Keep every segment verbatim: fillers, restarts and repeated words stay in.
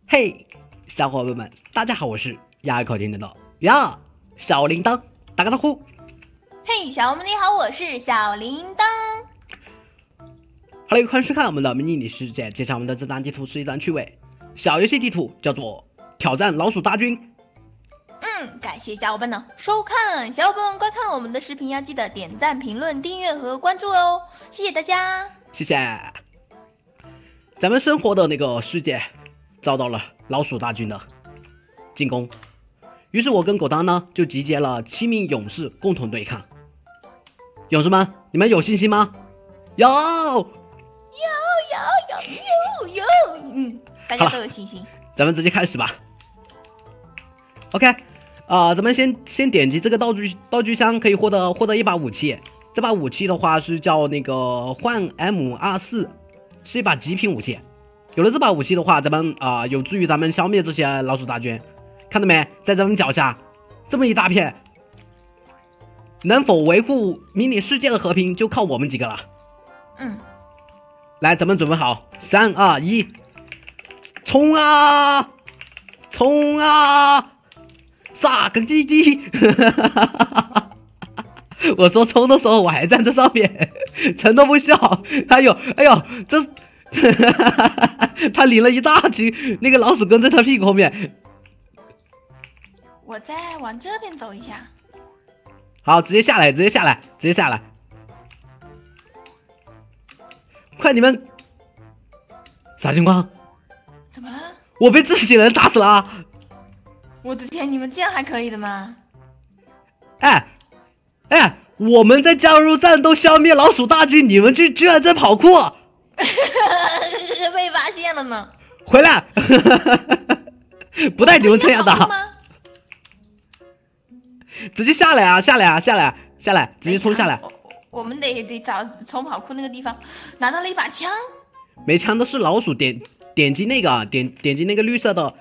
嘿，小伙伴们，大家好，我是鸭口听得到呀，小铃铛，打个招呼。 嘿，小伙伴们你好，我是小铃铛。 Hello， 欢迎收看我们的迷你世界，介绍我们的这张地图是一张趣味小游戏地图，叫做挑战老鼠大军。 嗯，感谢小伙伴的收看，小伙伴们观看我们的视频要记得点赞、评论、订阅和关注哦，谢谢大家， 谢谢。咱们生活的那个世界遭到了老鼠大军的进攻，于是我跟狗当呢就集结了七名勇士共同对抗。勇士们，你们有信心吗？有， 有有有有有，嗯，大家都有信心。 咱们直接开始吧。OK， 啊、呃，咱们先先点击这个道具道具箱，可以获得获得一把武器。这把武器的话是叫那个幻 M 二四，是一把极品武器。有了这把武器的话，咱们啊、呃、有助于咱们消灭这些老鼠大军。看到没，在咱们脚下这么一大片，能否维护迷你世界的和平，就靠我们几个了。 嗯， 来，咱们准备好，三二一，冲啊，冲啊！撒个滴滴！我说冲的时候，我还站在上面，陈都不笑。哎呦，哎呦，这他领了一大群，那个老鼠跟在他屁股后面。 我再往这边走一下。 好，直接下来，直接下来，直接下来。快，你们啥情况？ 怎么了？ 我被这些人打死了啊！ 我的天，你们这样还可以的吗？ 哎，哎，我们在加入战斗消灭老鼠大军，你们居居然在跑酷！ 被发现了呢！ 回来！不带你们这样的，直接下来啊！下来啊！下来！下来！直接冲下来！ 我, 我们得得找从跑酷那个地方拿到了一把枪。 没枪的是老鼠，点点击那个，点点击那个绿色的，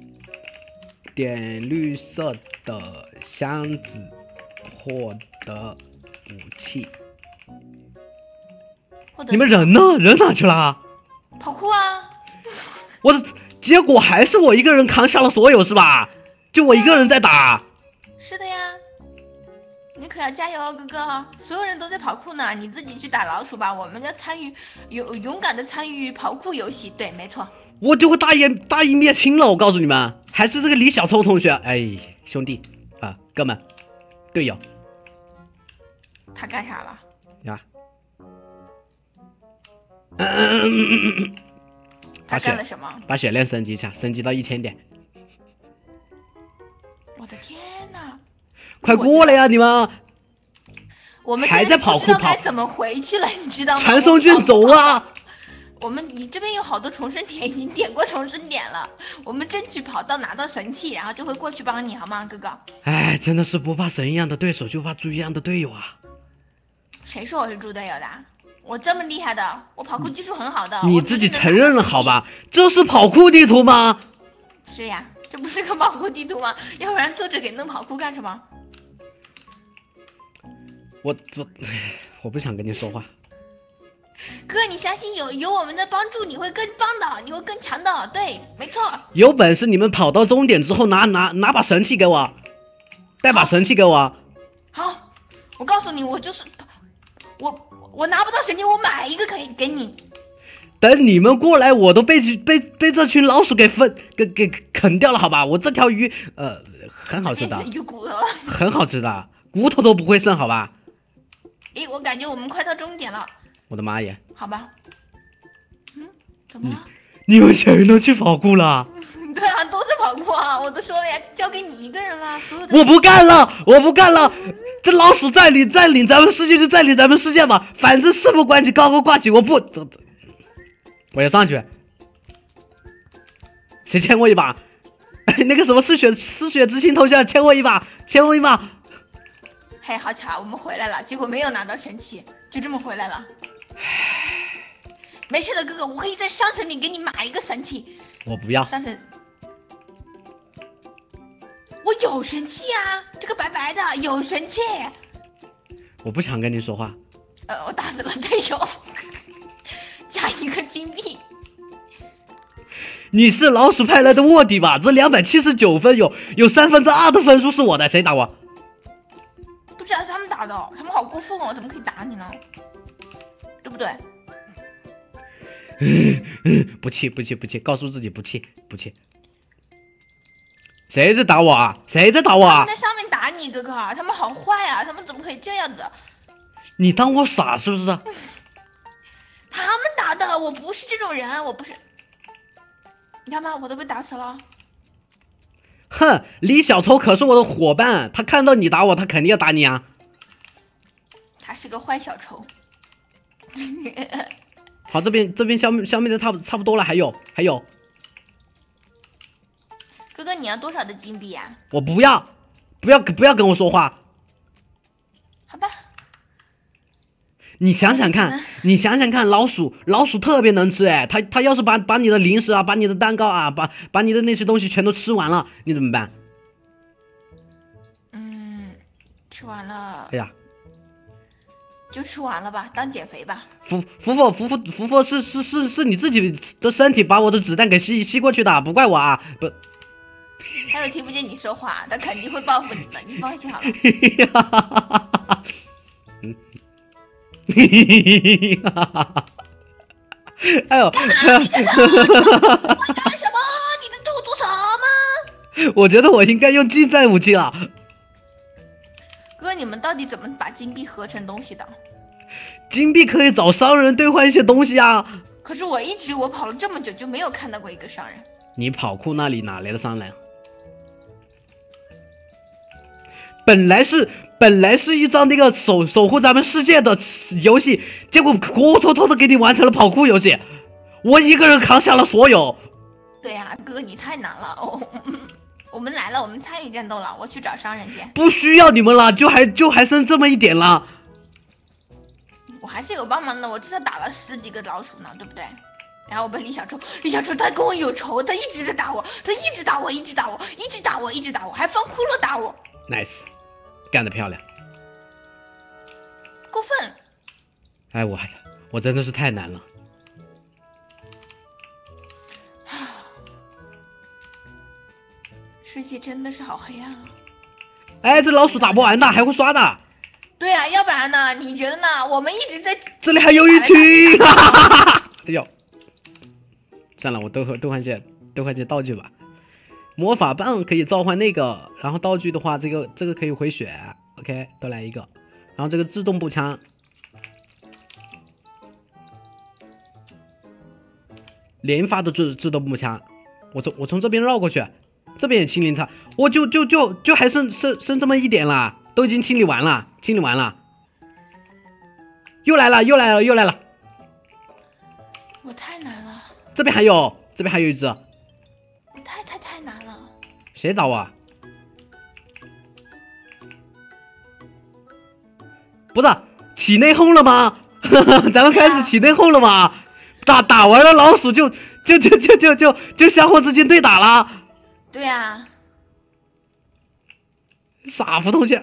点绿色的箱子，获得武器。你们人呢？人哪去了？ 跑酷啊！ 我的结果还是我一个人扛下了所有，是吧？就我一个人在打。 是的呀，你可要加油哦，哥哥！所有人都在跑酷呢，你自己去打老鼠吧。我们要参与勇勇敢的参与跑酷游戏，对，没错。 我就会大义大义灭亲了，我告诉你们，还是这个李小偷同学，哎，兄弟啊，哥们，队友。 他干啥了？ 呀。嗯， 他干了什么？ 把血量升级一下，升级到一千点。 我的天哪！ 快过来呀、啊，你们！ 我们还在跑酷跑， 该怎么回去了？你知道吗？ 传送卷走啊！ 我们你这边有好多重生点，已经点过重生点了。我们争取跑到拿到神器，然后就会过去帮你，好吗，哥哥？ 哎，真的是不怕神一样的对手，就怕猪一样的队友啊！ 谁说我是猪队友的？我这么厉害的，我跑酷技术很好的。 你自己承认了好吧？这是跑酷地图吗？ 是呀，这不是个跑酷地图吗？要不然作者给弄跑酷干什么？ 我我我不想跟你说话。 哥，你相信有有我们的帮助，你会更棒的，你会更强的。对，没错。 有本事你们跑到终点之后拿拿拿把神器给我，带把神器给我。 好，我告诉你，我就是我。我拿不到神器，我买一个可以给你。 等你们过来，我都被被被这群老鼠给分给给啃掉了，好吧？我这条鱼，呃，很好吃的， 鱼骨头了， 很好吃的，骨头都不会剩，好吧？ 诶，我感觉我们快到终点了。 我的妈耶！ 好吧。嗯，怎么了？ 你们全都去跑酷了？ 对啊，都在跑酷啊！我都说了呀，交给你一个人了，所有的。 我不干了，我不干了。这老鼠占领占领咱们世界就占领咱们世界吧，反正事不关己高高挂起，我不，我要上去。谁牵我一把？那个什么嗜血嗜血之心头像牵我一把，牵我一把。 嘿，好巧，我们回来了，结果没有拿到神器，就这么回来了。没事的，哥哥，我可以在商城里给你买一个神器。 我不要。 商城。我有神器啊，这个白白的有神器。 我不想跟你说话。 呃，我打死了队友，加一个金币。 你是老鼠派来的卧底吧？这两百七十九分有有三分之二的分数是我的，谁打我？ 不知道是他们打的，他们好过分哦，怎么可以打你呢？对不对？ 不气不气不气，告诉自己不气不气。谁在打我啊？谁在打我啊？ 他们在上面打你，哥哥，他们好坏啊！他们怎么可以这样子？ 你当我傻是不是？ 他们打的，我不是这种人，我不是。你看吧，我都被打死了。 哼，李小丑可是我的伙伴，他看到你打我，他肯定要打你啊。 他是个坏小丑。 好，这边这边消灭消灭的差不差不多了，还有还有。 哥哥，你要多少的金币啊？ 我不要，不要不要跟我说话。 好吧。 你想想看，你想想看，老鼠老鼠特别能吃哎，它它要是把把你的零食啊，把你的蛋糕啊，把把你的那些东西全都吃完了，你怎么办？ 嗯，吃完了。 哎呀， 就吃完了吧，当减肥吧。 福福福福福福福是是是是你自己的身体把我的子弹给吸吸过去的，不怪我啊，不。 他又听不见你说话，他肯定会报复你的，你放心好了。 嗯。哎呦！ 干嘛？你在干什么？你在对我做什么？ 我觉得我应该用近战武器了。 哥，你们到底怎么把金币合成东西的？ 金币可以找商人兑换一些东西啊。 可是我一直我跑了这么久就没有看到过一个商人。 你跑酷那里哪来的商人？本来是。本来是一张那个守守护咱们世界的游戏，结果活脱脱的给你完成了跑酷游戏，我一个人扛下了所有。 对呀、啊，哥你太难了哦。我们来了，我们参与战斗了，我去找商人去。 不需要你们了，就还就还剩这么一点了。 我还是有帮忙的，我至少打了十几个老鼠呢，对不对？然后我被李小猪，李小猪他跟我有仇，他一直在打我，他一直打我，一直打我，一直打我，一直打我，还放骷髅打我。 Nice。干得漂亮， 过分！ 哎，我我真的是太难了。 世界真的是好黑暗啊！ 哎，这老鼠打不完的，还会刷的。 对啊，要不然呢？你觉得呢？我们一直在这里还有一群。哎呦，算了，我兑换兑换些兑换些道具吧。魔法棒可以召唤那个，然后道具的话，这个这个可以回血 ，OK， 都来一个。然后这个自动步枪，连发的自自动步枪，我从我从这边绕过去，这边也清理它，我就就就就还剩剩剩这么一点了，都已经清理完了，清理完了，又来了又来了又来了， 我太难了， 这边还有这边还有一只。 太太太难了！ 谁打我啊？不是起内讧了吗？咱们开始起内讧了吗？打打完了老鼠就就就就就就就相互之间对打了。 对啊。 傻福同学。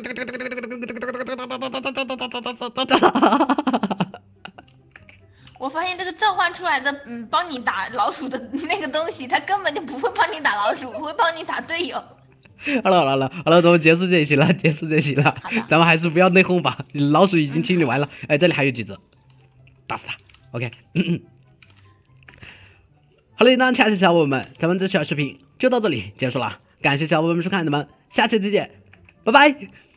我发现这个召唤出来的，嗯，帮你打老鼠的那个东西，它根本就不会帮你打老鼠，不会帮你打队友。 好了好了好了，咱们结束这一期了，结束这一期了。咱们还是不要内讧吧，老鼠已经清理完了。哎，这里还有几只，打死它。OK。好嘞，那亲爱的小伙伴们，咱们这小视频就到这里结束了，感谢小伙伴们收看，咱们下期再见，拜拜。